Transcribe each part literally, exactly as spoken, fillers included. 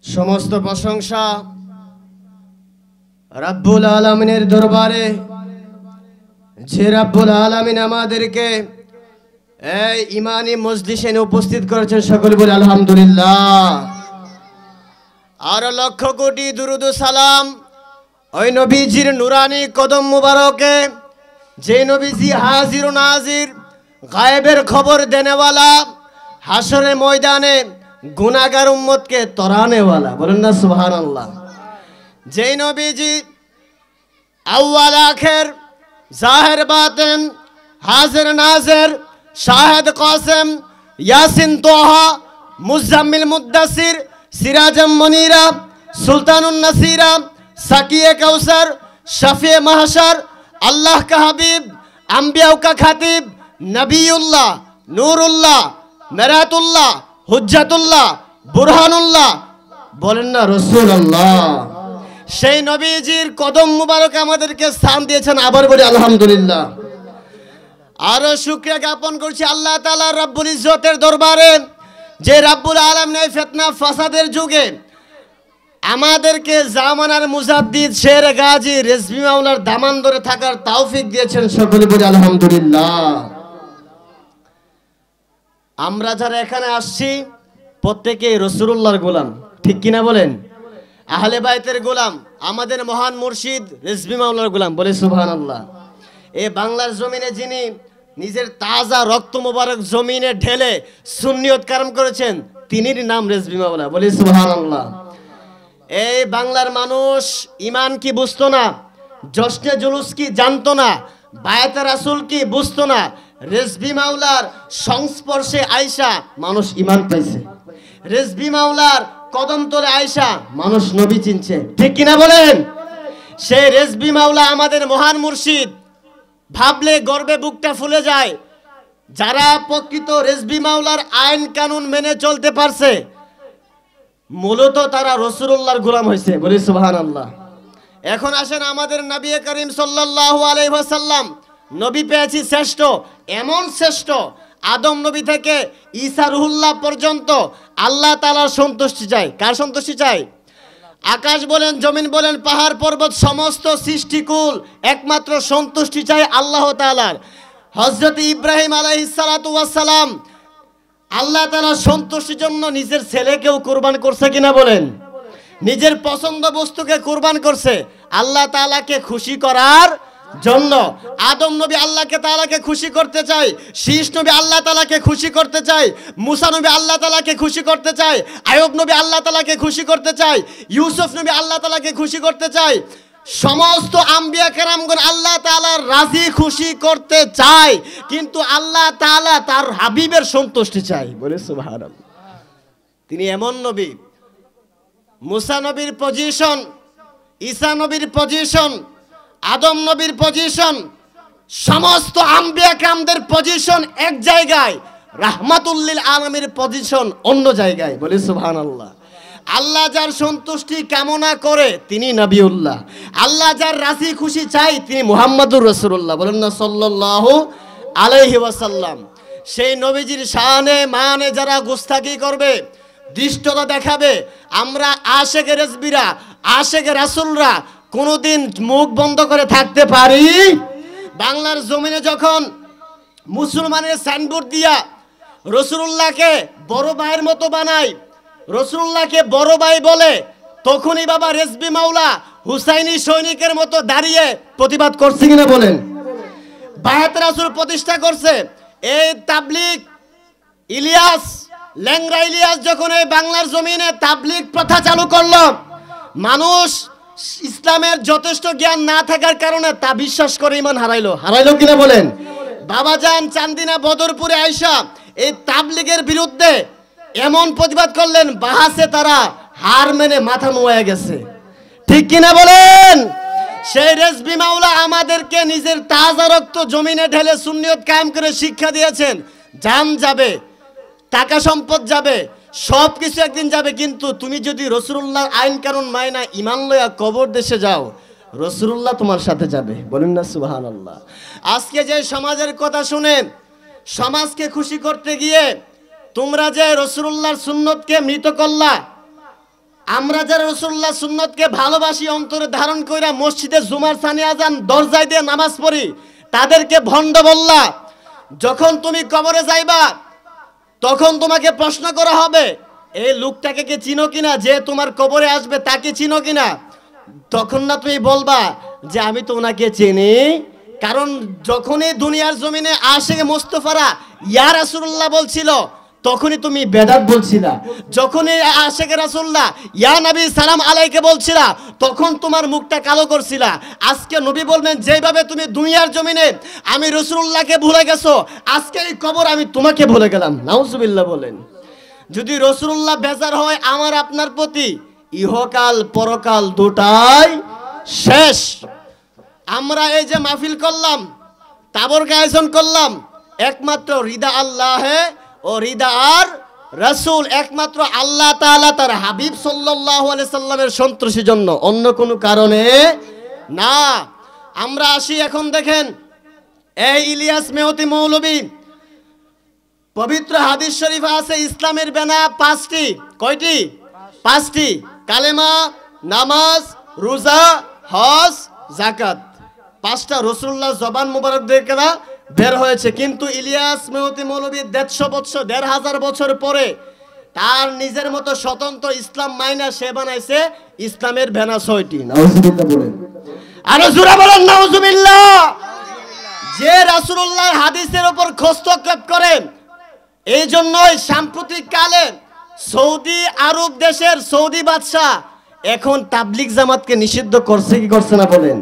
সমস্ত প্রশংসা রব্বুল আলামিনের দরবারে, যে রব্বুল আলামিন আমাদেরকে এই ইমানি মজলিসে উপস্থিত করেছেন। সকলে বলে আলহামদুলিল্লাহ। আর লক্ষ কোটি দুরুদ ও সালাম ওই নবীজির নুরানি কদম মুবারকে, যে নবীজি হাজির ও নাজির, গায়েবের খবর দেনেওয়ালা, হাসরের ময়দানে গুনাহগার উম্মতকে তরানেওয়ালা। বলেন না সুবহানাল্লাহ। যেই নবীজি আউয়াল আখির, জাহির বাতিন, হাজির নাজির, শাহেদ কাসেম, ইয়াসিন তোহা, মুজাম্মিল মুদ্দাসির, সিরাজাম মনিরা, সুলতানুন নাসিরা, সাকিয়ে কাউসার, শফিয়ে মাহশর, আল্লাহ কা হাবিব, আম্বিয়াও কা খাতিব, নবিউল্লাহ, নূরুল্লাহ, মেরাতুল্লাহ, হুজ্জাতুল্লাহ, বুরহানুল্লাহ, বলেন না রাসূলুল্লাহ। সেই নবীজির কদম মুবারক আমাদেরকে স্থান দিয়েছেন। আবার বলি আলহামদুলিল্লাহ। আরো শুকরিয়া জ্ঞাপন করছি আল্লাহ তাআলা রব্বুল ইজ্জতের দরবারে, যে রব্বুল আলামিন এই ফিতনা ফাসাদের যুগে আমাদেরকে জামানার মুজাদ্দিদ শের গাজী রেজভী মাওলার দামান ধরে থাকার তৌফিক দিয়েছেন। সকলে বলি আলহামদুলিল্লাহ। আমরা যারা এখানে আসছি প্রত্যেকেই রাসূলুল্লাহর গোলাম, ঠিক কিনা বলেন? আহলে বাইতের গোলাম, আমাদের মহান মুর্শিদ রেজভী মাওলার গোলাম। বলে সুবহানাল্লাহ। এই বাংলার জমিনে যিনি নিজের তাজা রক্ত মোবারক জমিনে ঢেলে সুন্নিয়ত কায়েম করেছেন, তিনির নাম রেজভী মাওলা। বলে সুবহানাল্লাহ। এই বাংলার মানুষ ইমান কি বুঝতো না, জশ্নে জুলুস কি জানতো না, বায়াতে রাসূল কি বুঝতো না, রেজভী মাওলার সংস্পর্শে আয়েশা মানুষ ইমান পাইছে। রেজভী মাওলার কদম তলে আয়েশা মানুষ নবী চিনছে, ঠিক কিনা বলেন? সেই রেজভী মাওলা আমাদের মহান মুর্শিদ, ভাবলে গর্বে বুকটা ফুলে যায়। যারা প্রকৃত রেজভী মাওলার আইন কানুন মেনে চলতে পারছে, মূলত তারা রাসূলুল্লাহর গোলাম হয়েছে। বলি সুবহানাল্লাহ। এখন আসেন আমাদের নবী করিম সাল্লাল্লাহু আলাইহি ওয়াসাল্লাম, নবী পেয়েছি শ্রেষ্ঠ, এমন শ্রেষ্ঠ আদম নবী থেকে ঈসা রুহুল্লাহ পর্যন্ত আল্লাহ তাআলার সন্তুষ্টি চাই। কার সন্তুষ্টি চাই? আকাশ বলেন, জমিন বলেন, পাহাড় পর্বত, সমস্ত সৃষ্টিকুল একমাত্র সন্তুষ্টি চাই আল্লাহ তাআলার। হযরত ইব্রাহিম আলাইহিস সালাতু ওয়াস সালাম আল্লাহ তাআলার সন্তুষ্টির জন্য নিজের ছেলেকেও কুরবান করছে কিনা বলেন? নিজের পছন্দ বস্তুকে কুরবান করছে আল্লাহ তাআলাকে খুশি করার জন্য। আদম নবী আল্লাহকে তাআলাকে খুশি করতে চায়, শীষ নবী আল্লাহ তাআলাকে খুশি করতে চায়, মুসা নবী আল্লাহ তাআলাকে খুশি করতে চায়, আইয়ুব নবী আল্লাহ তাআলাকে খুশি করতে চায়, ইউসুফ নবী আল্লাহ তাআলাকে খুশি করতে চায়। সমস্ত আম্বিয়া কেরামগণ আল্লাহ তাআলার রাজি খুশি করতে চায়, কিন্তু আল্লাহ তাআলা তার হাবিবের সন্তুষ্টি চায়। বলে সুবহানাল্লাহ। তিনি এমন নবী, মুসা নবীর পজিশন, ঈসা নবীর পজিশন, আদম নবীর পজিশন, সমস্ত আম্বিয়া কেরামদের পজিশন এক জায়গায়, রাহমাতুল লিল আলামিনের পজিশন অন্য জায়গায়। বলে সুবহানাল্লাহ। আল্লাহ যার সন্তুষ্টি কামনা করে তিনি নবিউল্লাহ, আল্লাহ যার রাজি খুশি চাই তিনি মুহাম্মাদুর রাসূলুল্লাহ। বলেন না সাল্লাল্লাহু আলাইহি ওয়াসাল্লাম। সেই নবীজির শানে মানে যারা গুস্তাখি করবে, দৃষ্টতা দেখাবে, আমরা আশেকে রেজবিরা, আশেকে রাসূলরা কোনোদিন মুখ বন্ধ করে থাকতে পারি? বাংলার জমিনে যখন মুসলমানের সাইনবোর্ড দিয়া রাসূলুল্লাহকে বড় ভাইয়ের মতো বানায়, রাসূলুল্লাহকে বড় ভাই বলে, তখনই বাবা রেজভী মাওলা হুসাইনি সৈনিকের মতো দাঁড়িয়ে প্রতিবাদ করছে কিনা বলেন? বায়াত রাসূল প্রতিষ্ঠা করছে। এই তাবলীগ ইলিয়াস, ল্যাংড়া ইলিয়াস যখন এই বাংলার জমিনে তাবলীগ প্রথা চালু করলো, মানুষ ইসলামের যথেষ্ট জ্ঞান না থাকার কারণে তা বিশ্বাস করে ইমান হারাইলো। হারাইলো কিনা বলেন? বাবাজান চান্দিনা বদরপুরে আয়েশা এই তাবলীগের বিরুদ্ধে এমন প্রতিবাদ করলেন, বাহাসে তারা হার মেনে মাথা নোয়া গেছে, ঠিক কিনা বলেন? সেই রেজভী মাওলা আমাদেরকে নিজের তাজা রক্ত জমিনে ঢেলে সুন্নিয়ত কায়েম করে শিক্ষা দিয়েছেন। জান যাবে, টাকা সম্পদ যাবে, সব কিছু একদিন যাবে, কিন্তু তুমি যদি রাসূলুল্লাহ আইন কানুন মাইনা ইমান লয়া কবর দেশে যাও, রাসূলুল্লাহ তোমার সাথে যাবে। বলেন না সুবহানাল্লাহ। আজকে যে সমাজের কথা শুনে সমাজকে খুশি করতে গিয়ে তোমরা যে রাসূলুল্লাহর সুন্নতকে মৃত করলা, আমরা যারা রাসূলুল্লাহ সুন্নতকে ভালোবাসি, অন্তরে ধারণ কইরা মসজিদে জুমার সানি আজান দরজায় দিয়ে নামাজ পড়ি, তাদেরকে ভণ্ড বললা। যখন তুমি কবরে যাইবা তখন তোমাকে প্রশ্ন করা হবে, এই লোকটাকে কি চিনো কিনা, যে তোমার কবরে আসবে তাকে চিনো কিনা? তখন না তুমি বলবা যে আমি তো ওনাকে চিনি। কারণ যখনই দুনিয়ার জমিনে আশিকে মুস্তাফারা ইয়া রাসূলুল্লাহ বলছিল, তখনই তুমি বেদাত বলছিলা। যখনই আশিকে রাসূলুল্লাহ ইয়া নবী সালাম আলাইকে বলছিলা, তখন তোমার মুখটা কালো করছিলা। আজকে নবী বলবেন, যেভাবে তুমি দুনিয়ার জমিনে আমি রাসূলুল্লাহকে ভুলে গেছো, আজকে এই কবর আমি তোমাকে ভুলে গেলাম। নাউজুবিল্লাহ বলেন। যদি রাসূলুল্লাহ বেজার হয় আমার আপনার প্রতি, ইহকাল পরকাল দুটাই শেষ। আমরা এই যে মাহফিল করলাম, তাবরকে আয়োজন করলাম, একমাত্র রিদা আল্লাহে ও রিদা আর রাসূল, একমাত্র আল্লাহ তাআলা তার হাবিব সাল্লাল্লাহু আলাইহি সাল্লামের সন্তুষ্টির জন্য, অন্য কোনো কারণে না। আমরা আসি এখন, দেখেন এই ইলিয়াস মেহতি মৌলভী, পবিত্র হাদিস শরীফে আছে ইসলামের বেনা পাঁচটি। কয়টি? পাঁচটি। কালেমা, নামাজ, রোজা, হজ, যাকাত। পাঁচটা রাসূলুল্লাহ জবান মুবারক থেকে বের হয়েছে। কিন্তু ইলিয়াস মেহতি মৌলভী দেড়শো বছর দেড় হাজার বছর পরে তার নিজের মতো স্বতন্ত্র ইসলাম মাইনা সে বানাইছে ইসলামের বেনা ছয়টি। নাউজুবিল্লাহ বলেন, আরো জোরে বলেন নাউজুবিল্লাহ। যে রাসূলুল্লাহর হাদিসের উপর হস্তক্ষেপ করেন, এই জন্যই সাম্প্রতিক কালে সৌদি আরব দেশের সৌদি বাদশাহ এখন তাবলিগ জামাতকে নিষিদ্ধ করছে কি করছে না বলেন?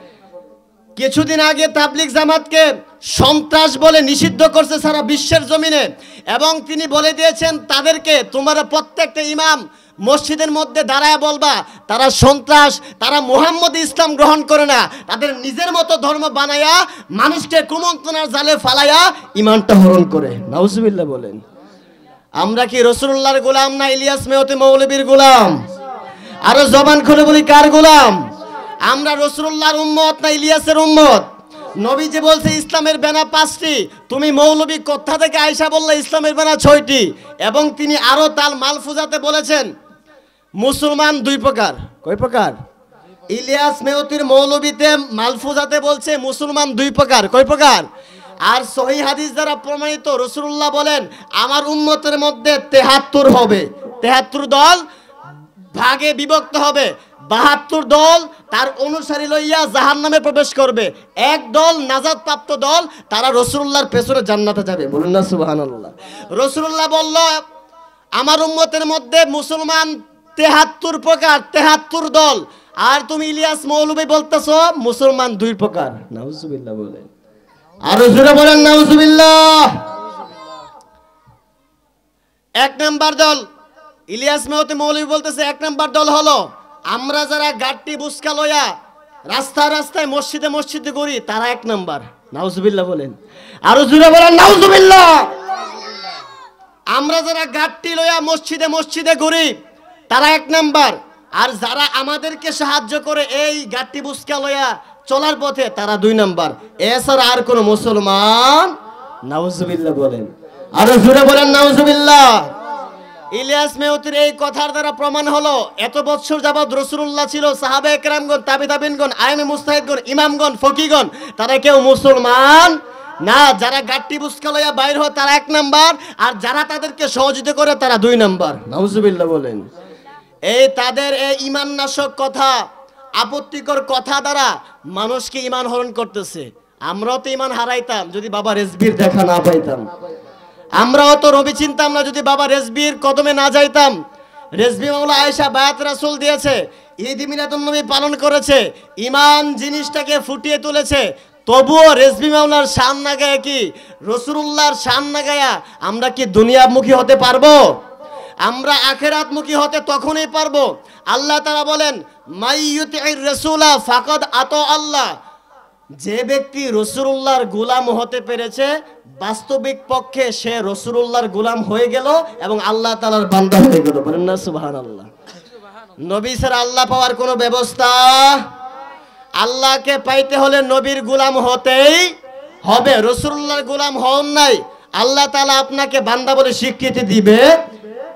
কিছুদিন আগে তাবলিগ জামাতকে সন্ত্রাস বলে নিষিদ্ধ করছে সারা বিশ্বের জমিনে, এবং তিনি বলে দিয়েছেন তাদেরকে, তোমরা প্রত্যেকটা ইমাম মসজিদের মধ্যে দাঁড়ায় বলবা তারা সন্ত্রাস, তারা মুহাম্মদ ইসলাম গ্রহণ করে না, তাদের নিজের মতো ধর্ম বানায়া মানুষকে কুমন্ত্রণার জালে ফালাইয়া ইমানটা হরণ করে। নাউজুবিল্লাহ বলেন। আমরা কি রাসূলুল্লাহর গোলাম না ইলিয়াস মেহতি মৌলভীর গোলাম? আরো জবান খুলে বলি, কার গোলাম? আমরা রাসূলুল্লাহর উম্মত না ইলিয়াসের উম্মত? নবী যে বলছে ইসলামের বেনা পাঁচটি, তুমি মৌলভী কোথা থেকে আয়েশা বললে ইসলামের বেনা ছয়টি। এবং তিনি আরো তাল মালফুজাতে বলেছেন মুসলমান দুই প্রকার। কয় প্রকার? ইলিয়াস মেহতির মৌলভীতে মালফুজাতে বলছে মুসলমান দুই প্রকার। কয় প্রকার? আর সহিহ হাদিস দ্বারা প্রমাণিত রাসূলুল্লাহ বলেন আমার উম্মতের মধ্যে তেহাত্তর হবে, তেহাত্তর দল ভাগে বিভক্ত হবে, বাহাত্তর দল তার অনুসারী লইয়া জাহান্নামে প্রবেশ করবে, এক দল নাজাত প্রাপ্ত দল, তারা রাসূলুল্লাহর পেছনে জান্নাতে যাবে। বলুন না সুবহানাল্লাহ। রাসূলুল্লাহ বলল আমার উম্মতের মধ্যে মুসলমান তেহাত্তর প্রকার, তেহাত্তর দল, আর তুমি ইলিয়াস মৌলভী বলতেছো মুসলমান দুই প্রকার। নাউজুবিল্লাহ বলেন, আরো জোরে বলেন নাউজুবিল্লাহ। এক নাম্বার দল ইলিয়াস মেহতি মৌলভী বলতেছে, এক নাম্বার দল হলো আমরা যারা গাট্টি বুসকা লয়া রাস্তায় রাস্তায় মসজিদে মসজিদে ঘুরি, তারা এক নাম্বার। নাউজুবিল্লাহ বলেন, আরো জোরে বলেন নাউজুবিল্লাহ। আমরা যারা গাট্টি লয়া মসজিদে মসজিদে ঘুরি, তারা এক নাম্বার। আর যারা আমাদেরকে সাহায্য করে এই গাট্টি বুসকা লয়া চলার পথে, তারা দুই নাম্বার। এছাড়া আর কোন মুসলমান। নাউজুবিল্লাহ বলেন, আরো জোরে বলেন নাউজুবিল্লাহ। ইলিয়াস মেহতির এই কথার দ্বারা প্রমাণ হলো এত বছর যাবৎ রাসূলুল্লাহ ছিল, সাহাবায়ে কেরামগণ, তাবি তাবিনগণ, আইমে মুজতাহিদগণ, ইমামগণ, ফকিহগণ, তারা কেউ মুসলমান না। যারা গাট্টি বুসকা লইয়া বাইর হয় তারা এক নাম্বার, আর যারা তাদেরকে সহযোগিতা করে তারা দুই নাম্বার। নাউজুবিল্লাহ বলেন। এই তাদের এই ঈমান নাশক কথা, আপত্তিকর কথা দ্বারা মানুষকে ঈমান হরণ করতেছে। আমরাও তো ঈমান হারাইতাম যদি বাবা রেজবির দেখা না পাইতাম। আমরাও তো নবী চিনতাম না যদি বাবা রেজবির কদমে না যাইতাম। রেজবি মাওলা আয়েশা বায়াত রাসূল দিয়েছে, ঈদ মিলাদুন নবী পালন করেছে, ঈমান জিনিসটাকে ফুটিয়ে তুলেছে, তবুও রেজবি মাওলার শান না গায়ে কি রাসূলুল্লাহর শান না গায়া আমরা কি দুনিয়ামুখী হতে পারবো? আমরা আখিরাতমুখী হতে তখনই পারবো। আল্লাহ তাআলা বলেন মাইয়ুতির রাসূলা ফাকাদ আতা আল্লাহ, যে ব্যক্তি রাসূলুল্লাহর গোলাম হতে পেরেছে বাস্তবিক পক্ষে সে রাসূলুল্লাহর গোলাম হয়ে গেল এবং আল্লাহ তাআলার বান্দা হয়ে গেল। বলেন না সুবহানাল্লাহ। নবী ছাড়া আল্লাহ পাওয়ার কোনো ব্যবস্থা, আল্লাহকে পাইতে হলে নবীর গোলাম হতেই হবে। রাসূলুল্লাহর গোলাম হন নাই, আল্লাহ তাআলা আপনাকে বান্দা বলে স্বীকৃতি দিবে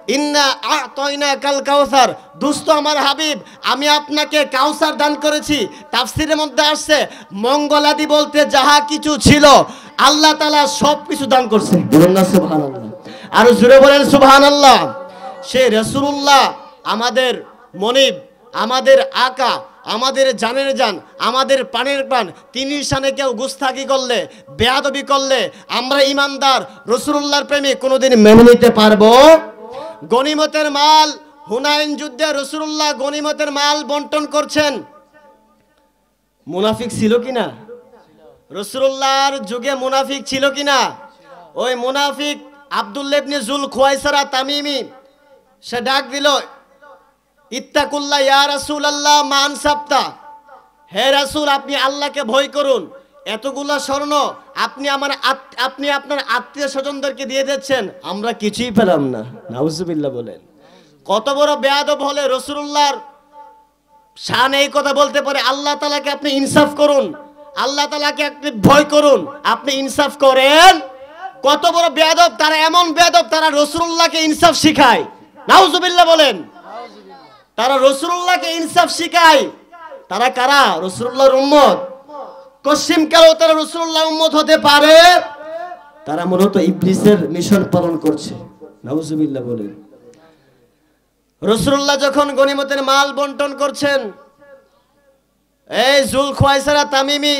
ইন্না আ'তাইনাকাল কাউসার, দুস্থ আমার হাবিব আমি আপনাকে কাউসার দান করেছি। তাফসীরের মধ্যে আসছে মঙ্গলাদি বলতে যাহা কিছু ছিল আল্লাহ তাআলা সব কিছু দান করছে। বলুন না সুবহানাল্লাহ, আর জোরে বলেন সুবহানাল্লাহ। সে রাসূলুল্লাহ আমাদের মনিব, আমাদের আকা, আমাদের জানের জান, আমাদের প্রাণের প্রাণ। তিনি শানে কেউ গুস্তাখি করলে, বেয়াদবি করলে আমরা ইমানদার রাসূলুল্লাহর প্রেমে কোনোদিন মেনে নিতে পারবো? গনিমতের মাল, হুনাইন যুদ্ধে রাসূলুল্লাহ গনিমতের মাল বন্টন করছেন। মুনাফিক ছিল কিনা? রাসূলুল্লাহর যুগে মুনাফিক ছিল কিনা? ওই মুনাফিক আব্দুল্লাহ ইবনে জুল খুয়াইসারা তামিমি সে ডাক দিল, ইত্তাকুল্লাহ ইয়া রাসূলুল্লাহ মান সাবতা, হে রাসূল আপনি আল্লাহকে ভয় করুন। এতগুলা স্বর্ণ আপনি আমার আপনি আপনার আত্মীয় স্বজনদেরকে দিয়ে দিচ্ছেন, আমরা কিছুই পেলাম না। নাউজুবিল্লাহ বলেন। কত বড় বেয়াদব হলে রাসূলুল্লাহর শান এই কথা বলতে পারে? আল্লাহ তাআলাকে আপনি ইনসাফ করুন, আল্লাহ তাআলাকে আপনি ভয় করুন, আপনি ইনসাফ করেন। কত বড় বেয়াদব তারা! এমন বেয়াদব তারা রাসূলুল্লাহকে ইনসাফ শিখায়। নাউজুবিল্লাহ বলেন। তারা রাসূলুল্লাহকে ইনসাফ শিখায়। তারা কারা? রাসূলুল্লাহর উম্মত। কসিম কালেও তারা রাসূলুল্লাহর উম্মত হতে পারে? তারা মূলত ইবলিসের মিশন পালন করছে। নাউজুবিল্লাহ বলেন। রাসূলুল্লাহ যখন গনিমতের মাল বন্টন করছেন, এই জুল খুয়াইসারা তামিমি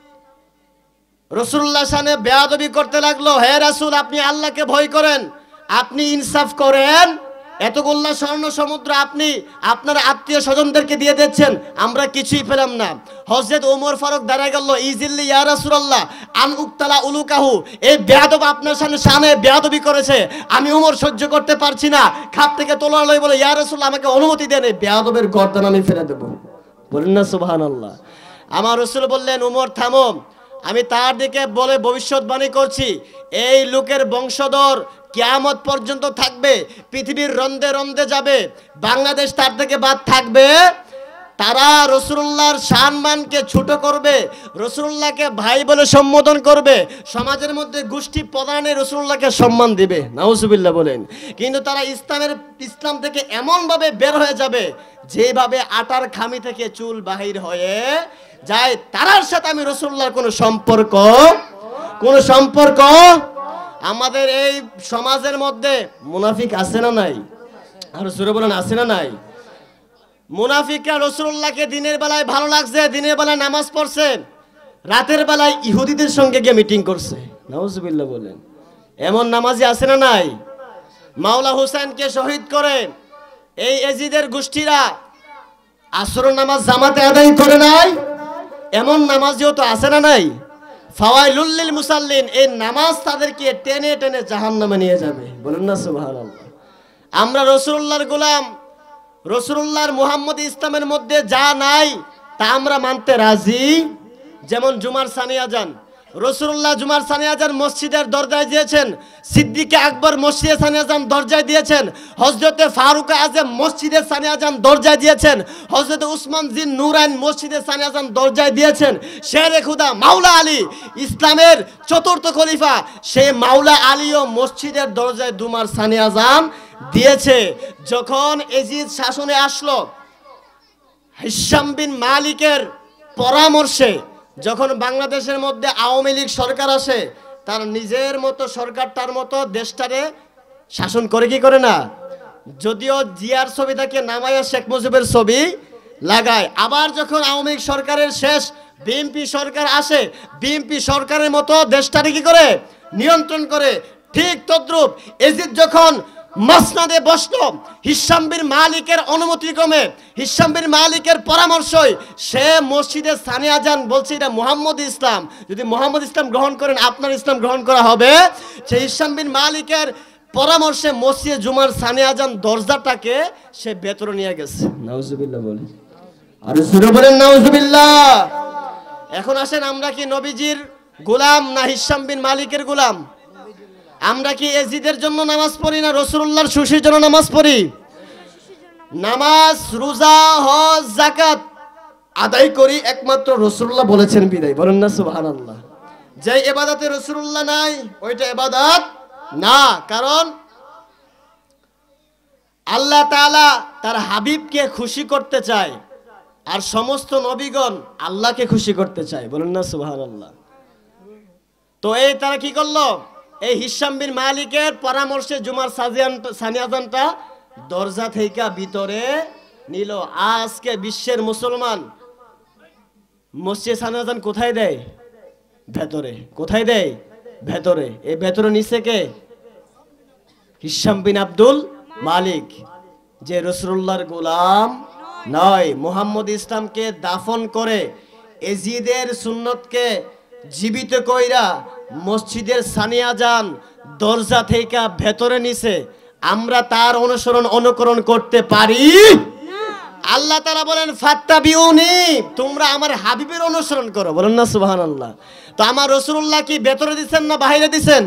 রাসূলুল্লাহ শানে বেয়াদবি করতে লাগলো। হে রাসূল আপনি আল্লাহকে ভয় করেন, আপনি ইনসাফ করেন। এতগুলো স্বর্ণ সমুদ্র আপনি আপনার আত্মীয় স্বজনদেরকে দিয়ে দিচ্ছেন, আমরা কিছুই পেলাম না। হযরত ওমর ফারুক দাঁড়ায় গেল, ইজিল্লি ইয়া রাসূলুল্লাহ আন উক্তালা উলুকাহু, এই বেয়াদব আপনার সামনে শানে বেয়াদবি করেছে, আমি ওমর সহ্য করতে পারছি না। খাপ থেকে তলোয়ার লই বলে, ইয়া রাসূলুল্লাহ আমাকে অনুমতি দেন, এই বেয়াদবের গর্দান আমি ফেলে দেব। বলেন না সুবহানাল্লাহ। আমার রাসূল বললেন, ওমর থামো, আমি তার দিকে বলে ভবিষ্যৎবাণী করছি, এই লোকের বংশধর কিয়ামত পর্যন্ত থাকবে, পৃথিবীর রন্দে রন্দে যাবে, বাংলাদেশ তার থেকে বাদ থাকবে। তারা রাসূলুল্লাহর সম্মানকে ছোট করবে, রাসূলুল্লাহকে ভাই বলে সম্বোধন করবে, সমাজের মধ্যে গোষ্ঠী প্রধানে রাসূলুল্লাহকে সম্মান দিবে। নাউজুবিল্লাহ বলেন। কিন্তু তারা ইসলামের ইসলাম থেকে এমনভাবে বের হয়ে যাবে যেভাবে আটার খামি থেকে চুল বাহির হয়ে যায়। তারার সাথে আমি রাসূলুল্লাহর কোনো সম্পর্ক কোনো সম্পর্ক আমাদের এই সমাজের মধ্যে মুনাফিক আছে না নাই? আর জোরে বলেন, আছে না নাই? মুনাফিকরা রাসূলুল্লাহকে দিনের বেলায় ভালো লাগছে, দিনের বেলায় নামাজ পড়ছে, রাতের বেলায় ইহুদিদের সঙ্গে গিয়ে মিটিং করছে। নাউজুবিল্লাহ বলেন। এমন নামাজি আছে না নাই? মাওলা হোসেনকে শহীদ করে এই এজিদের গোষ্ঠীরা আসর নামাজ জামাতে আদায় করে নাই? এমন নামাজিও তো আছে না নাই? ফাওয়াইলুল লিল মুসাল্লিন, এই নামাজ তাদেরকে টেনে টেনে জাহান্নামে নিয়ে যাবে। বলেন না সুবহানাল্লাহ। আমরা রাসূলুল্লাহর গোলাম, রাসূলুল্লাহর মুহাম্মদ ইসলামের মধ্যে যা নাই তা আমরা মানতে রাজি। যেমন জুমার সানি আজান, রাসূলুল্লাহ জুমার সানি আজান মসজিদের দরজায় দিয়েছেন, সিদ্দিক আকবর মসজিদে সানি আজান দরজায় দিয়েছেন, হযরতে ফারুক আযম মসজিদে সানি আজান দরজায় দিয়েছেন, হযরতে উসমান জিন নুরাইন মসজিদে সানি আজান দরজায় দিয়েছেন। শেরে খুদা মাওলা আলী ইসলামের চতুর্থ খলিফা, সেই মাওলা আলীও মসজিদের দরজায় দুমার সানি আজান দিয়েছে। যখন এজিদ শাসনে আসলো, হিশাম বিন মালিকের পরামর্শে যখন বাংলাদেশের মধ্যে আওয়ামী লীগ সরকার আসে, তার নিজের মতো সরকারটার মতো দেশটারে শাসন করে কি করে না? যদিও জিয়ার ছবিটাকে নামাইয়া শেখ মুজিবের ছবি লাগায়। আবার যখন আওয়ামী লীগ সরকারের শেষ বিএনপি সরকার আসে, বিএনপি সরকারের মতো দেশটারে কি করে নিয়ন্ত্রণ করে। ঠিক তদ্রূপ এজিদ যখন মসনদে বসলো, হিশাম বিন মালিকের অনুমতিক্রমে, হিশাম বিন মালিকের পরামর্শই সে মসজিদে সানি আজান বলছে এটা মুহাম্মদ ইসলাম, যদি মুহাম্মদ ইসলাম গ্রহণ করেন আপনার ইসলাম গ্রহণ করা হবে। সে হিশাম বিন মালিকের পরামর্শে মসজিদে জুমার সানি আজান দরজাটাকে সে ভেতরে নিয়ে গেছে। নাউজুবিল্লাহ বলেন, আর সুরে বলেন নাউজুবিল্লাহ। এখন আসেন, আমরা কি নবীজির গোলাম না হিশাম বিন মালিকের গোলাম? আমরা কি এজিদের জন্য নামাজ পড়ি না রাসূলুল্লাহর খুশির জন্য নামাজ পড়ি? নামাজ, রোজা, হজ, যাকাত আদায় করি একমাত্র রাসূলুল্লাহ বলেছেন বিদায়। বলেন না সুবহানাল্লাহ। যে ইবাদতে রাসূলুল্লাহ নাই ওইটা ইবাদত না। কারণ আল্লাহ তাআলা তার হাবিবকে খুশি করতে চায়, আর সমস্ত নবীগণ আল্লাহকে খুশি করতে চায়। বলুন না সুবহানাল্লাহ। তো এই তারা কি করলো? এই হিশাম বিন মালিকের পরামর্শে জুমার সাজিয়ানটা সানিয়াজানটা দরজা থেকে ভিতরে নিল। আজকে বিশ্বের মুসলমান মসজিদ সানিয়াজান কোথায় দেয়? ভেতরে। কোথায় দেয়? ভেতরে। এই ভেতরে নিচে কে? হিশাম বিন আব্দুল মালিক, যে রাসূলুল্লাহর গোলাম নয়। মুহাম্মদ ইসলামকে দাফন করে এজিদের সুন্নতকে জীবিত কইরা মসজিদের সানিয়াজান দরজা থেকে ভেতরে নিছে। আমরা তার অনুসরণ অনুকরণ করতে পারি না। আল্লাহ তাআলা বলেন ফাত্তাবিউনি, তোমরা আমার হাবিবের অনুসরণ করো। বলেন না সুবহানাল্লাহ। তো আমার রাসূলুল্লাহ কি ভেতরে দিবেন না বাইরে দিবেন?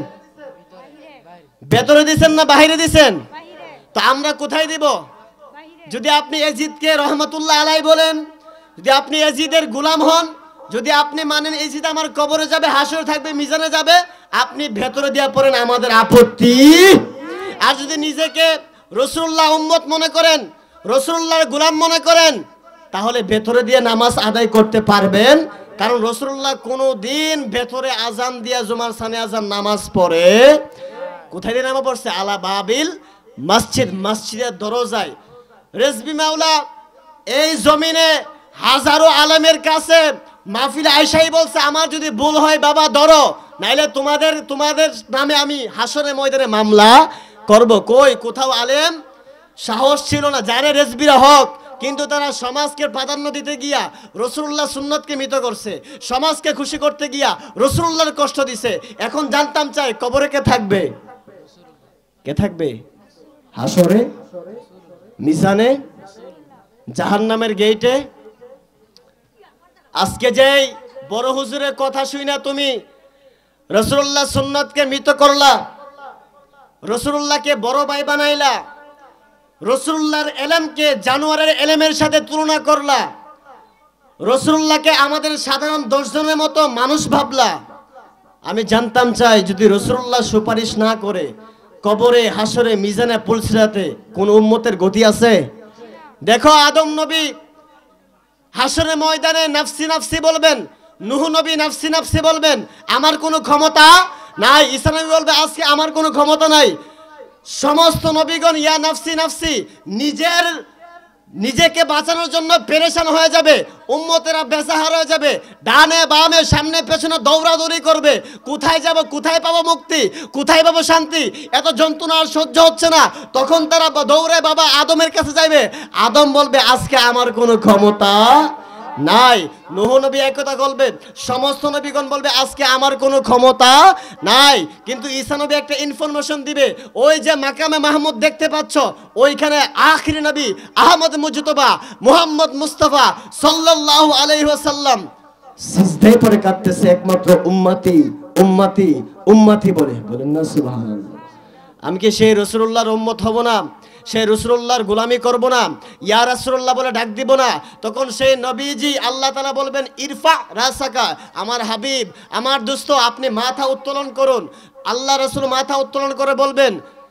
ভেতরে দিবেন না বাইরে দিবেন? তো আমরা কোথায় দিব? যদি আপনি এজিদকে রহমাতুল্লাহ আলাই বলেন, যদি আপনি এজিদের গোলাম হন, যদি আপনি মানেন এজিদ আমার কবরে যাবে, হাসরে থাকবে, মিজানে যাবে, আপনি ভেতরে দিয়া পড়েন, আমাদের আপত্তি। আর যদি নিজেকে রাসূলুল্লাহ উম্মত মনে করেন, রাসূলুল্লাহর গোলাম মনে করেন, তাহলে ভেতরে দিয়ে নামাজ আদায় করতে পারবেন। কারণ রাসূলুল্লাহ কোনো দিন ভেতরে আজান দিয়া জুমার সানে আজান নামাজ পড়ে। কোথায় দিয়ে নামাজ পড়ছে? আলা বাবিল মসজিদ, মসজিদের দরজায়। রেজবি মাওলা এই জমিনে হাজারো আলেমের কাছে মাহফিলে আয়েশাই বলছে, আমার যদি ভুল হয় বাবা ধরো, নাইলে তোমাদের তোমাদের নামে আমি হাসরে ময়দানে মামলা করব। কই কোথাও আলেম সাহস ছিল না, জানে রেজবিরা হক, কিন্তু তারা সমাজকে প্রাধান্য দিতে গিয়া রাসূলুল্লাহ সুন্নতকে মৃত করছে, সমাজকে খুশি করতে গিয়া রাসূলুল্লাহর কষ্ট দিছে। এখন জানতাম চাই কবরে কে থাকবে? কে থাকবে? হাসরে, মিজানে, জাহান্নামের গেইটে। আজকে যেই বড় হুজুরের কথা শুইনা তুমি রাসূলুল্লাহ সুন্নতকে মৃত করলা, রাসূলুল্লাহকে বড় ভাই বানাইলা, রাসূলুল্লাহর ইলমকে জানোয়ারের ইলমের সাথে তুলনা করলা, রাসূলুল্লাহকে আমাদের সাধারণ দশজনের মতো মানুষ ভাবলা। আমি জানতাম চাই যদি রাসূলুল্লাহ সুপারিশ না করে কবরে, হাসরে, মিজানে, পুলসিরাতে কোন উম্মতের গতি আছে? দেখো আদম নবী হাসরে ময়দানে নাফসি নাফসি বলবেন, নূহ নবী নাফসি নাফসি বলবেন, আমার কোনো ক্ষমতা নাই। ঈসা নবী বলবে আজকে আমার কোনো ক্ষমতা নাই। সমস্ত নবীগণ ইয়া নাফসি নাফসি, নিজের নিজেকে বাঁচানোর জন্য পেরেশান হয়ে যাবে, উম্মতেরা বেসাহারা হয়ে যাবে, ডানে বামে সামনে পেছনে দৌড়াদৌড়ি করবে। কোথায় যাব, কোথায় পাবো মুক্তি, কোথায় পাবো শান্তি? এত যন্ত্রণা আর সহ্য হচ্ছে না। তখন তারা দৌড়ে বাবা আদমের কাছে যাবে। আদম বলবে আজকে আমার কোনো ক্ষমতা নাই। নূহ নবী একথা বলবেন, সমস্ত নবীগণ বলবে আজকে আমার কোনো ক্ষমতা নাই। কিন্তু ঈসা নবী একটা ইনফরমেশন দিবে, ওই যে মাকামে মাহমুদ দেখতে পাচ্ছ, ওইখানে আখিরি নবী আহমদ মুজতবা মুহাম্মদ মুস্তাফা সাল্লাল্লাহু আলাইহি ওয়াসাল্লাম সিজদায় পড়ে কাঁদতেছে, একমাত্র উম্মতি উম্মতি উম্মতি বলে। বলেন না সুবহানাল্লাহ। আমি কি সেই রাসূলুল্লাহর উম্মত হব না? সেই রাসূলুল্লাহর গোলামি করব না? ইয়া রাসূলুল্লাহ বলে ডাক দিব না? তখন সেই নবীজি আল্লাহ তাআলা বলবেন ইরফা রাসাকা, আমার হাবিব, আমার দোস্ত, আপনি মাথা উত্তোলন করুন। আল্লাহ রাসূল মাথা উত্তোলন করে বলবেন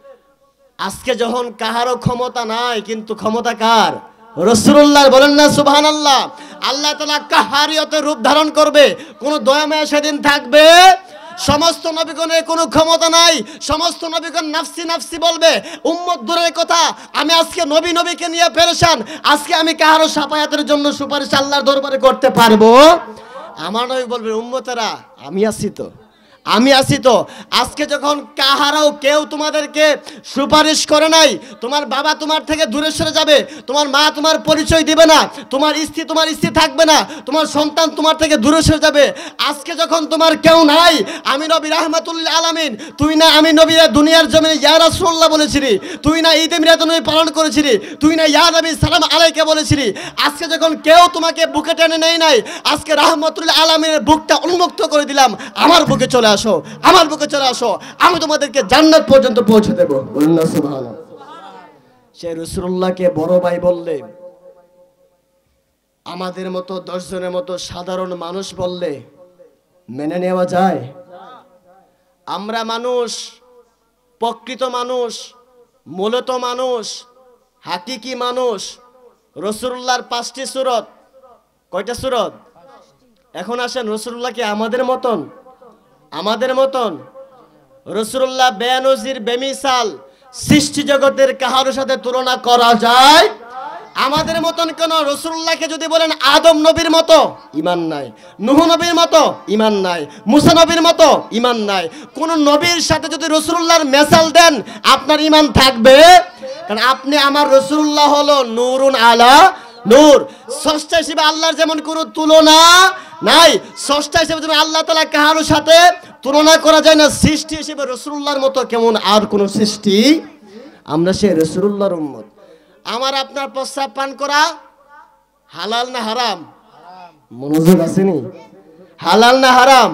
আজকে যখন কাহারও ক্ষমতা নাই, কিন্তু ক্ষমতা কার? রাসূলুল্লাহ। বলেন না সুবহানাল্লাহ। আল্লাহ তাআলা কাহারিয়তের রূপ ধারণ করবে, কোন দয়াময় সেদিন থাকবে। সমস্ত নবীগণের কোনো ক্ষমতা নাই, সমস্ত নবীগণ নাফসি নাফসি বলবে। উম্মত দূরের কথা, আমি আজকে নবী নবীকে নিয়ে পেরেশান, আজকে আমি কাহারও সাফায়াতের জন্য সুপারিশ আল্লাহর দরবারে করতে পারবো? আমার নবী বলবে উম্মতেরা আমি আছি তো, আমি আছি তো। আজকে যখন কাহারাও কেউ তোমাদেরকে সুপারিশ করে নাই, তোমার বাবা তোমার থেকে দূরে সরে যাবে, তোমার মা তোমার পরিচয় দিবে না, তোমার স্ত্রী তোমার স্ত্রী থাকবে না, তোমার সন্তান তোমার থেকে দূরে সরে যাবে। আজকে যখন তোমার কেউ নাই, আমি নবী রাহমাতুল্লিল আলামিন, তুই না আমি নবী দুনিয়ার জমিনে ইয়া রাসূলুল্লাহ বলেছিলি, তুই না ঈদ মিলাদ নবী পালন করেছিলি, তুই না ইয়া নবী সালাম আলাইকা বলেছিলি। আজকে যখন কেউ তোমাকে বুকে টেনে নেই নাই, আজকে রাহমাতুল্লিল আলামিনের বুকটা উন্মুক্ত করে দিলাম, আমার বুকে চলে আসো, আমার বুকে চলে আসো, আমি তোমাদেরকে জান্নাত পর্যন্ত পৌঁছে দেব। বলুন না সুবহানাল্লাহ। সেই রাসূলুল্লাহকে বড় ভাই বললে, আমাদের মতো দশ জনের মতো সাধারণ মানুষ বললে মেনে নেওয়া যায়? আমরা মানুষ, প্রকৃত মানুষ, মূলত মানুষ, হাকিকি মানুষ। রাসূলুল্লাহর পাঁচটি সূরত, কয়টা সূরত? এখন আসেন, রাসূলুল্লাহ কি আমাদের মতন? আমাদের মতন? রাসূলুল্লাহ বেনজির বেমিসাল, সৃষ্টি জগতের কাহার সাথে তুলনা করা যায়? আমাদের মতন কেন? রাসূলুল্লাহকে যদি বলেন আদম নবীর মতো, ঈমান নাই। নূহ নবীর মতো, ঈমান নাই। মুসা নবীর মতো, ঈমান নাই। কোন নবীর সাথে যদি রাসূলুল্লাহর মেসাল দেন, আপনার ঈমান থাকবে? কারণ আপনি আমার রাসূলুল্লাহ হলো নূরুন আলা নূর। স্রষ্টা হিসেবে আল্লাহর যেমন কোনো তুলনা নাই, স্রষ্টা হিসেবে যেমন আল্লাহ তাআলা কাহার সাথে তুলনা করা যায় না, সৃষ্টি হিসেবে রাসূলুল্লাহর মতো কেমন আর কোন সৃষ্টি? আমরা সেই রাসূলুল্লাহর উম্মত। আমার আপনার প্রস্রাব পান করা হালাল না হারাম? মনোযোগ আসেনি? হালাল না হারাম?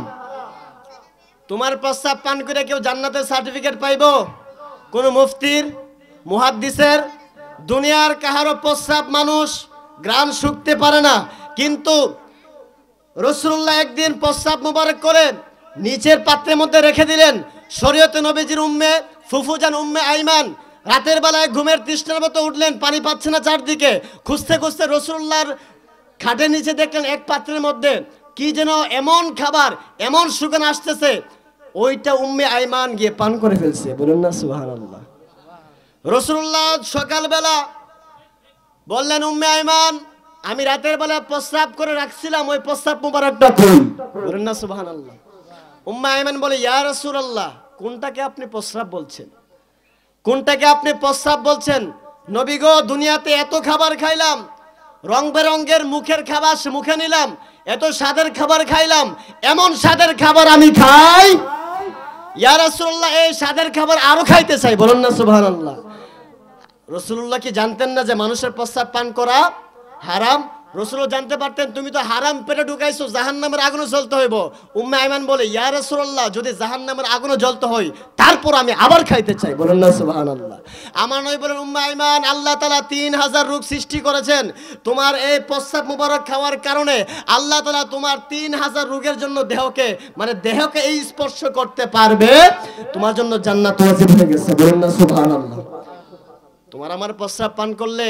তোমার প্রস্রাব পান করে কেউ জান্নাতের সার্টিফিকেট পাইব? কোন মুফতির, মুহাদ্দিসের? দুনিয়ার কাহারও প্রস্রাব মানুষ গ্রাণ শুকতে পারে না, কিন্তু রাসূলুল্লাহ একদিন প্রস্রাব মোবারক করে নিচের পাত্রের মধ্যে রেখে দিলেন। শরীয়তে নবীজির উম্মে ফুফুজান উম্মে আইমান রাতের বেলায় ঘুমের তৃষ্ণার মতো উঠলেন, পানি পাচ্ছে না চারদিকে, খুঁজতে খুঁজতে রাসূলুল্লাহর খাটের নিচে দেখলেন এক পাত্রের মধ্যে কি যেন এমন খাবার, এমন সুগন্ধ আসতেছে, ওইটা উম্মে আইমান গিয়ে পান করে ফেলছে। বলুন না সুবহানাল্লাহ। রাসূলুল্লাহ সকালবেলা বললেন, উম্মে আইমান, আমি রাতের বেলা প্রস্রাব করে রাখছিলাম, ওই প্রস্রাব মুবারকটা কই? বলুন না সুবহানাল্লাহ। উম্মে আইমান বলে, ইয়া রাসূলুল্লাহ, কোনটাকে আপনি প্রস্রাব বলছেন? কোনটাকে আপনি প্রস্রাব বলছেন? নবী গো, দুনিয়াতে এত খাবার খাইলাম, রং বেরঙ্গের মুখের খাবার মুখে নিলাম, এত স্বাদের খাবার খাইলাম, এমন স্বাদের খাবার আমি খাই? ইয়া রাসূলুল্লাহ, এই স্বাদের খাবার আরো খাইতে চাই। বলুন না সুবহানাল্লাহ। রাসূলুল্লাহ কি জানতেন না যে মানুষের প্রস্রাব পান করা হারাম? রাসূলুল্লাহ জানতে পারতেন তুমি তো হারাম পেটে ঢুকাইছো, জাহান্নামের আগুনে জ্বলতে হইব। উম্মে আইমান বলে, ইয়া রাসূলুল্লাহ, যদি জাহান্নামের আগুনে জ্বলতে হয় তারপর আমি আবার খাইতে চাই। বলেন না সুবহানাল্লাহ। আমার নবী বলেন, উম্মে আইমান, আল্লাহ তাআলা তিন হাজার রোগ সৃষ্টি করেছেন, তোমার এই প্রস্রাব মুবারক খাওয়ার কারণে আল্লাহ তাআলা তোমার তিন হাজার রোগের জন্য দেহকে, মানে দেহকে এই স্পর্শ করতে পারবে, তোমার জন্য জান্নাত ওয়াজিব হয়ে গেছে। বলেন না সুবহানাল্লাহ। তোমার আমার প্রস্রাব পান করলে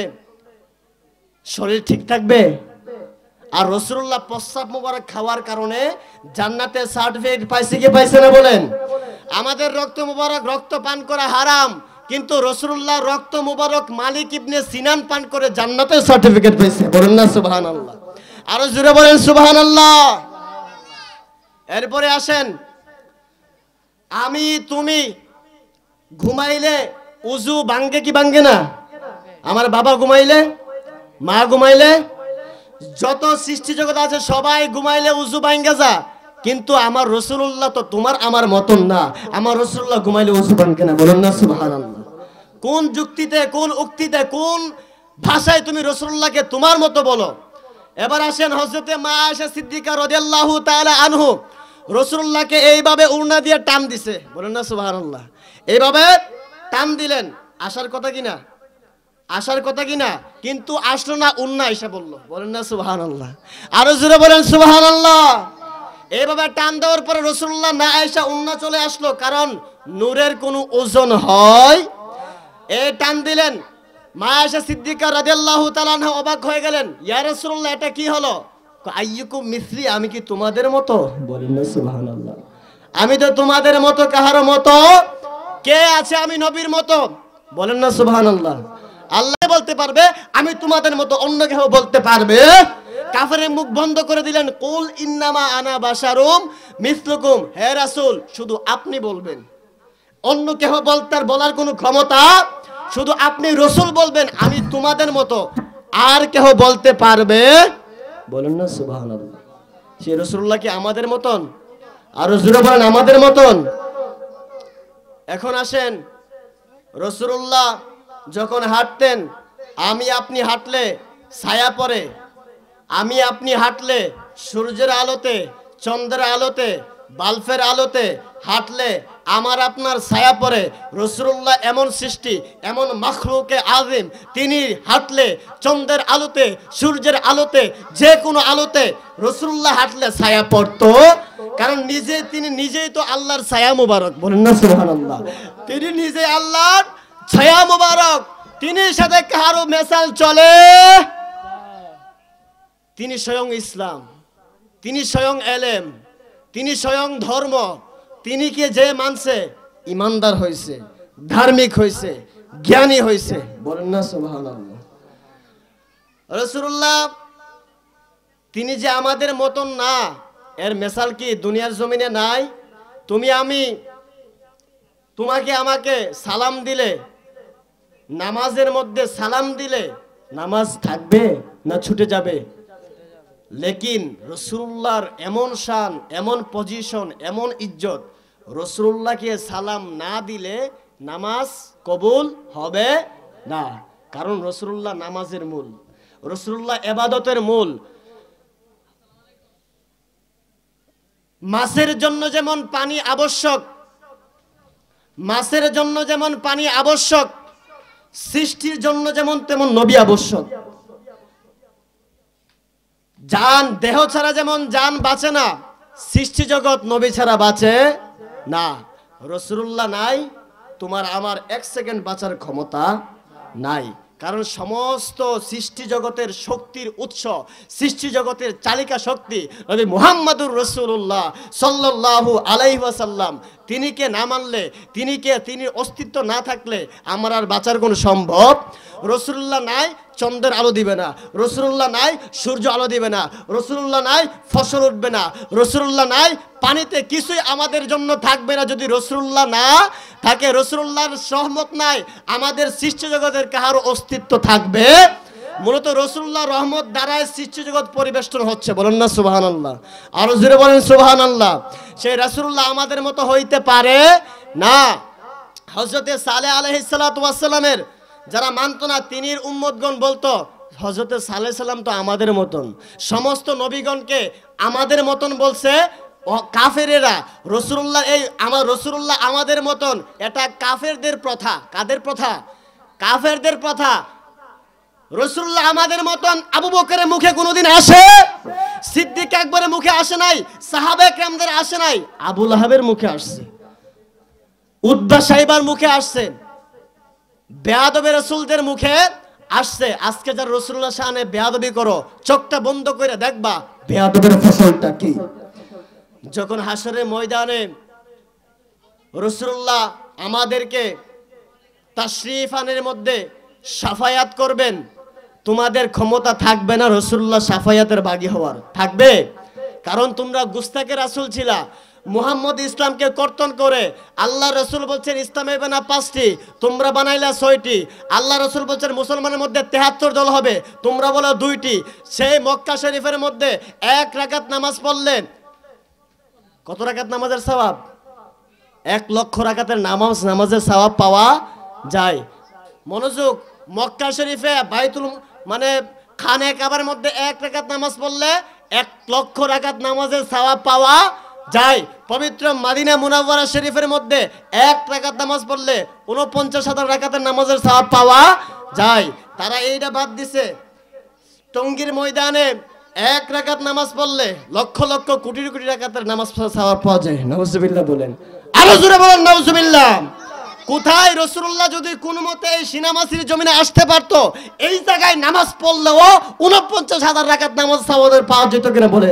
শরীর ঠিক থাকবে। আর রাসূলুল্লাহ প্রস্রাব মুবারক খাওয়ার কারণে জান্নাতের সার্টিফিকেট পাইছে কি পাইছে না? বলেন। আমাদের রক্ত মুবারক, রক্ত পান করা হারাম, কিন্তু রাসূলুল্লাহ রক্ত মুবারক মালিক ইবনে সিনান পান করে জান্নাতের সার্টিফিকেট পাইছে। বলেন না সুবহানাল্লাহ। আরো জোরে বলেন সুবহানাল্লাহ। এরপরে আসেন, আমি তুমি ঘুমাইলে উযু ভাঙ্গে কি ভাঙ্গে না? আমার বাবা ঘুমাইলে, মা ঘুমাইলে, যত সৃষ্টি জগৎ আছে সবাই ঘুমাইলে উযু ভাঙ্গে যা, কিন্তু আমার রাসূলুল্লাহ তো তোমার আমার মতন না, আমার রাসূলুল্লাহ ঘুমাইলে উযু ভাঙ্গে না। বলেন না সুবহানাল্লাহ। কোন যুক্তিতে, কোন উক্তিতে, কোন ভাষায় তুমি রাসূলুল্লাহকে তোমার মতো বলো? এবার আসেন, হযরতে মা আয়েশা সিদ্দিকা রাদিয়াল্লাহু তাআলা আনহু রাসূলুল্লাহকে এইভাবে উড়না দিয়ে টান দিছে। বলেন না সুবহানাল্লাহ। এইভাবে টান দিলেন, আসার কথা কিনা? আসার কথা কিনা? কিন্তু আসলো না, উন্না এসে বললো। বলেন না সুবহানাল্লাহ। আরো জোরে বলেন সুবহানাল্লাহ। এইভাবে টান দেওয়ার পরে রাসূলুল্লাহ না আয়েশা উন্না চলে আসলো, কারণ নূরের কোনো ওজন হয়। এই টান দিলেন, মা আয়েশা সিদ্দিকা রাদিয়াল্লাহু তাআলা আনহা অবাক হয়ে গেলেন, ইয়া রাসূলুল্লাহ, এটা কি হলো? আইয়ুকুম মিসলি, আমি কি তোমাদের মতো? বলেন না সুবহানাল্লাহ। আমি তো তোমাদের মতো, কাহার মতো? কে আছে আমি নবীর মতো? বলেন না সুবহানাল্লাহ। আল্লাহ বলতে পারবে আমি তোমাদের মতো, অন্য কেউ বলতে পারবে? কাফেরের মুখ বন্ধ করে দিলেন, কুল ইন্নামা আনা বাশারুম মিসলুকুম, হে রাসূল, শুধু আপনি বলবেন, অন্য কেউ বলতে বলার কোনো ক্ষমতা, শুধু আপনি রাসূল বলবেন আমি তোমাদের মতো, আর কেউ বলতে পারবে? বলেন না সুবহানাল্লাহ। সেই রাসূলুল্লাহ কি আমাদের মতন? আরো জোরে বলেন, আমাদের মতন। এখন আসেন, রাসূলুল্লাহ যখন হাঁটতেন, আমি আপনি হাঁটলে ছায়া পড়ে, আমি আপনি হাঁটলে সূর্যের আলোতে, চন্দ্রের আলোতে, বাল্বের আলোতে হাঁটলে আমার আপনার ছায়া পড়ে। রাসূলুল্লাহ এমন সৃষ্টি, এমন মাখলুকে আযীম, তিনি হাঁটলে চন্দ্রের আলোতে, সূর্যের আলোতে, যে কোনো আলোতে রাসূলুল্লাহ হাঁটলে ছায়া পড়তো, কারণ নিজে তিনি নিজেই তো আল্লাহর ছায়া মুবারক। বলেন না সুবহানাল্লাহ। তিনি নিজে আল্লাহর ছায়া মুবারক। তিনি সাথে কারো মেসাল চলে, তিনি স্বয়ং ইসলাম, তিনি স্বয়ং এলেম, তিনি স্বয়ং ধর্ম। তিনি কে যে মানছে ইমানদার হয়েছে, ধার্মিক হয়েছে, জ্ঞানী হয়েছে। বলেন না সুবহানাল্লাহ। রাসূলুল্লাহ তিনি যে আমাদের মতন না, এর মেসাল কি দুনিয়ার জমিনে নাই? তুমি আমি তোমাকে আমাকে সালাম দিলে, নামাজের মধ্যে সালাম দিলে নামাজ থাকবে না ছুটে যাবে? লেকিন রাসূলুল্লাহর এমন শান, এমন পজিশন, এমন ইজ্জত, রাসূলুল্লাহকে সালাম না দিলে নামাজ কবুল হবে না। কারণ রাসূলুল্লাহ নামাজের মূল, রাসূলুল্লাহ ইবাদতের মূল। মাছের জন্য যেমন পানি আবশ্যক, মাছের জন্য যেমন পানি আবশ্যক, সৃষ্টির জন্য যেমন তেমন নবী আবশ্যক। জান দেহ ছাড়া যেমন জান বাঁচে না, সৃষ্টি জগৎ নবী ছাড়া বাঁচে না। রাসূলুল্লাহ নাই, তোমার আমার এক সেকেন্ড বাঁচার ক্ষমতা নাই। কারণ সমস্ত সৃষ্টি জগতের শক্তির উৎস, সৃষ্টি জগতের চালিকা শক্তি নবী মুহাম্মদুর রাসূলুল্লাহ সাল্লাল্লাহু আলাইহি ওয়াসাল্লাম। তিনিকে না মানলে, তিনিকে তিনি অস্তিত্ব না থাকলে আমার আর বাঁচার কোনো সম্ভব। রাসূলুল্লাহ নাই, চন্দ্রের আলো দিবে না। রাসূলুল্লাহ নাই, সূর্য আলো দিবে না। রাসূলুল্লাহ নাই, ফসল উঠবে না। রাসূলুল্লাহ নাই, পানিতে কিছুই আমাদের জন্য থাকবে না যদি রাসূলুল্লাহ না থাকে। রাসূলুল্লাহর রহমত নাই, আমাদের সৃষ্টি জগতের কারো অস্তিত্ব থাকবে। মূলত রাসূলুল্লাহর রহমত দ্বারাই সৃষ্টি জগৎ পরিবেষ্টন হচ্ছে। বলেন না সুবহানাল্লাহ। আরো জোরে বলেন সুবহানাল্লাহ। সেই রাসূলুল্লাহ আমাদের মতো হইতে পারে না। হযরতে সালেহ আলাইহিস সালাতু ওয়াস সালামের যারা মানত না, তিনির উম্মতগণ বলতো হযরতে সালেহ সালাম তো আমাদের মতন। সমস্ত নবীগণকে আমাদের মতন বলছে কাফেরেরা। রাসূলুল্লাহ এই আমার রাসূলুল্লাহ আমাদের মতন, এটা কাফেরদের প্রথা। কাদের প্রথা? কাফেরদের প্রথা। রাসূলুল্লাহ আমাদের মতন আবু বকরের মুখে কোনোদিন আসে? সিদ্দিক আকবরের মুখে আসে নাই, সাহাবায়ে কেরামদের আসে নাই, আবু লাহাবের মুখে আসছে, উতবা সাইবার মুখে আসছে, বেয়াদবে রাসূলদের মুখে আসছে। আজকে যারা রাসূলুল্লাহ শানে বেয়াদবি করো, চোখটা বন্ধ করে দেখবা বেয়াদবের ফসলটা কি। যখন হাসরের ময়দানে রাসূলুল্লাহ আমাদেরকে তাশরীফ আনের মধ্যে শাফায়াত করবেন, তোমাদের ক্ষমতা থাকবে না রাসূলুল্লাহ শাফায়াতের ভাগী হওয়ার। থাকবে? কারণ তোমরা গুস্তাকে রাসূল ছিলা। মুহাম্মদ ইসলামকে কর্তন করে আল্লাহ রসুল বলছেন ইসলাম হবে না পাঁচটি, তোমরা বানাইলা ছয়টি। আল্লাহ রসুল বলছেন মুসলমানের মধ্যে তেহাত্তর দল হবে, তোমরা বলো দুইটি। সেই মক্কা শরীফের মধ্যে এক রাকাত নামাজ পড়লেন, কত রাকাত নামাজের সওয়াব? এক লক্ষ রাকাতের নামাজ নামাজের সওয়াব পাওয়া যায়। মনোযোগ, মক্কা শরীফে বাইতুল মানে খানে কাবার মধ্যে এক রাকাত নামাজ পড়লে এক লক্ষ রাকাত নামাজের সওয়াব পাওয়া যায়। পবিত্র মাদিনা মুনাওয়ারা শরীফের মধ্যে এক রাকাত নামাজ পড়লে উনপঞ্চাশ হাজার রাকাতের নামাজের সওয়াব পাওয়া যায়। তারা এইটা বাদ দিছে, টঙ্গীর ময়দানে এক রাকাত নামাজ পড়লে লক্ষ লক্ষ কোটি কোটি রাকাতের নামাজ সওয়াব পাওয়া যায়। নাউজুবিল্লাহ বলেন, আরো জোরে বলেন নাউজুবিল্লাহ। কোথায় রাসূলুল্লাহ যদি কোনো মতে এই সিনামাসির জমিনে আসতে পারতো, এই জায়গায় নামাজ পড়লেও উনপঞ্চাশ হাজার রাকাত নামাজ সওয়াব পাওয়া যেত কিনা বলেন?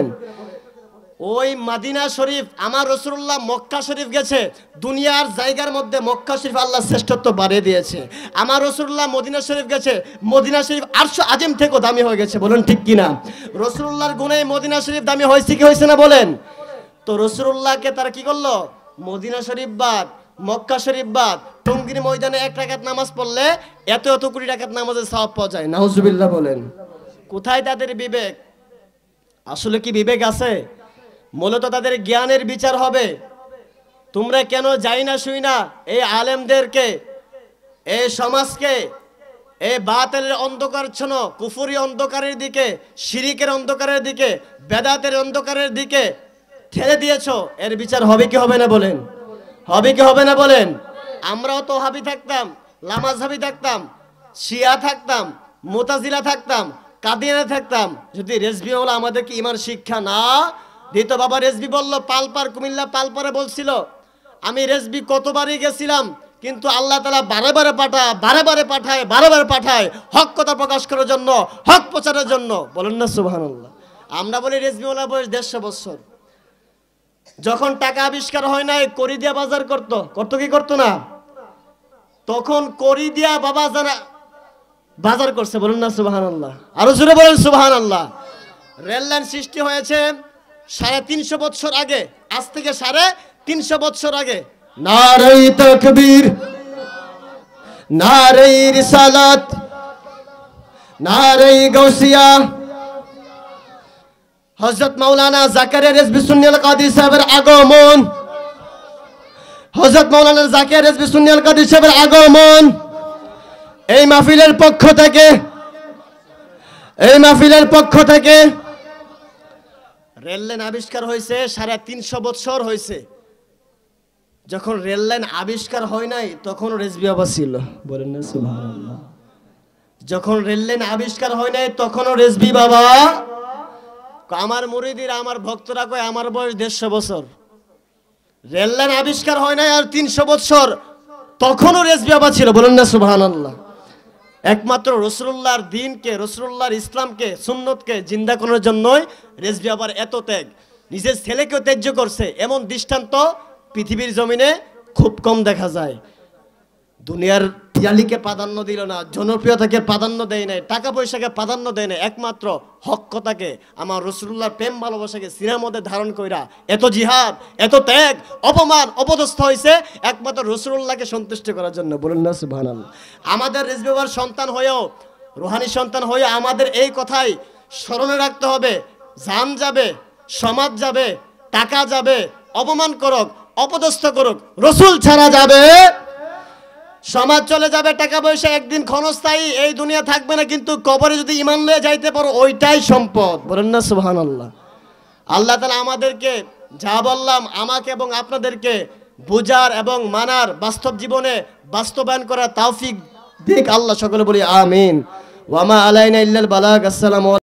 ওই মদিনা শরীফ আমার রাসূলুল্লাহ মক্কা শরীফ গেছে, দুনিয়ার জায়গার মধ্যে মক্কা শরীফ আল্লাহ শ্রেষ্ঠত্ব বাড়িয়ে দিয়েছে। আমার রাসূলুল্লাহ মদিনা শরীফ গেছে, মদিনা শরীফ আরশ আজিম থেকেও দামি হয়ে গেছে। বলেন ঠিক কিনা? রাসূলুল্লাহর গুণে মদিনা শরীফ দামি হয়েছে কি হয়েছে না বলেন? তো রাসূলুল্লাহকে তারা কি করলো? মদিনা শরীফ বাদ, মক্কা শরীফ বাদ, টঙ্গীর ময়দানে এক রাকাত নামাজ পড়লে এত এত কোটি রাকাত নামাজের সওয়াব পাওয়া যায়। নাউজুবিল্লাহ বলেন। কোথায় তাদের বিবেক? আসলে কি বিবেক আছে? মূলত তাদের জ্ঞানের বিচার হবে। তোমরা কেন যাই না শুই না এই আলেমদেরকে, এই সমাজকে এই বাতিলের অন্ধকারচ্ছন্ন কুফরি অন্ধকারের দিকে, শিরিকের অন্ধকারের দিকে, বেদাতের অন্ধকারের দিকে ঠেলে দিয়েছো, এর বিচার হবে কি হবে না বলেন? হবে কি হবে না বলেন? আমরাও তো হাবি থাকতাম, লামাজহাবি থাকতাম, শিয়া থাকতাম, মুতাজিলা থাকতাম, কাদিয়ানা থাকতাম, যদি রেজবি মাওলা আমাদেরকে ইমান শিক্ষা না দিত। বাবা রেজবি বলল পালপার, কুমিল্লা পালপারে বলছিল, আমি রেজবি কতবারই গেছিলাম কিন্তু আল্লাহ তাআলা বারে বারে পাঠায় বারে বারে পাঠায় বারে বারে পাঠায় হক কথা প্রকাশ করার জন্য, হক প্রচারের জন্য। বলেন না সুবহানাল্লাহ। আমরা বলি রেজবি মাওলানার বয়স দেড়শো বছর। যখন টাকা আবিষ্কার হয় নাই, করি দিয়া বাজার করত করতো কি করতো না? তখন করি দিয়া বাবা জানা বাজার করছে। বলেন না সুবহানাল্লাহ। আরো জোরে বলেন সুবহানাল্লাহ। রেল লাইন সৃষ্টি হয়েছে সাড়ে তিনশো বছর আগে, আজ থেকে সাড়ে তিনশো বছর আগে। নারে তাকবীর, নারে রিসালাত, নারে গাউসিয়া। হযরত মাওলানা জাকারিয়া রেজভী সুন্নী আল কাদরী সাহেবের আগমন, হযরত মাওলানা জাকারিয়া রেজভী সুন্নী আল কাদরী সাহেবের আগমন এই মাহফিলের পক্ষ থেকে, এই মাহফিলের পক্ষ থেকে রেল লাইন আবিষ্কার হয়েছে সাড়ে তিনশো বছর হয়েছে। যখন রেল লাইন আবিষ্কার হয় নাই তখন রেজভী বাবা ছিল। বলেন না সুবহানাল্লাহ। যখন রেল লাইন আবিষ্কার হয় নাই তখনও রেজভী বাবা। আমার মুরিদিরা, আমার ভক্তরা কয় আমার বয়স দেড়শো বছর। রেল লাইন আবিষ্কার হয় নাই আর তিনশো বছর, তখনও রেজভী বাবা ছিল। বলেন না সুবহানাল্লাহ। একমাত্র রাসূলুল্লাহর দ্বীনকে, রাসূলুল্লাহর ইসলামকে, সুন্নতকে জিন্দা করার জন্যই রেজভী বাবার এত ত্যাগ। নিজের ছেলেকেও ত্যায্য করছে, এমন দৃষ্টান্ত পৃথিবীর জমিনে খুব কম দেখা যায়। দুনিয়ার তিয়ালিকে প্রাধান্য দিল না, জনপ্রিয়তাকে প্রাধান্য দেয় নাই, টাকা পয়সাকে প্রাধান্য দেয় না, একমাত্র হক কথাকে, আমার রাসূলুল্লাহর প্রেম ভালোবাসাকে সিনার মধ্যে ধারণ কইরা এত জিহাদ, এত ত্যাগ, অপমান, অপদস্থ হয়েছে একমাত্র রাসূলুল্লাহকে সন্তুষ্ট করার জন্য। বলুন না সুবহানাল্লাহ। আমাদের রেজভী বাবার সন্তান হয়েও, রুহানি সন্তান হয়ে আমাদের এই কথাই স্মরণে রাখতে হবে, জান যাবে, সমাজ যাবে, টাকা যাবে, অপমান করুক, অপদস্থ করুক, রাসূল ছাড়া যাবে, সমাজ চলে যাবে, টাকা পয়সা একদিন ক্ষণস্থায়ী, এই দুনিয়া থাকবে না, কিন্তু কবরে যদি ঈমান লয়ে যাইতে পারো ওইটাই সম্পদ। বলেন না সুবহানাল্লাহ। আল্লাহ তাআলা আমাদেরকে যা বললাম, আমাকে এবং আপনাদেরকে বুঝার এবং মানার, বাস্তব জীবনে বাস্তবায়ন করার তৌফিক দিক আল্লাহ। সকলে বলি আমিন। ওয়া মা আলাইনা ইল্লাল বালাগ। আসসালামু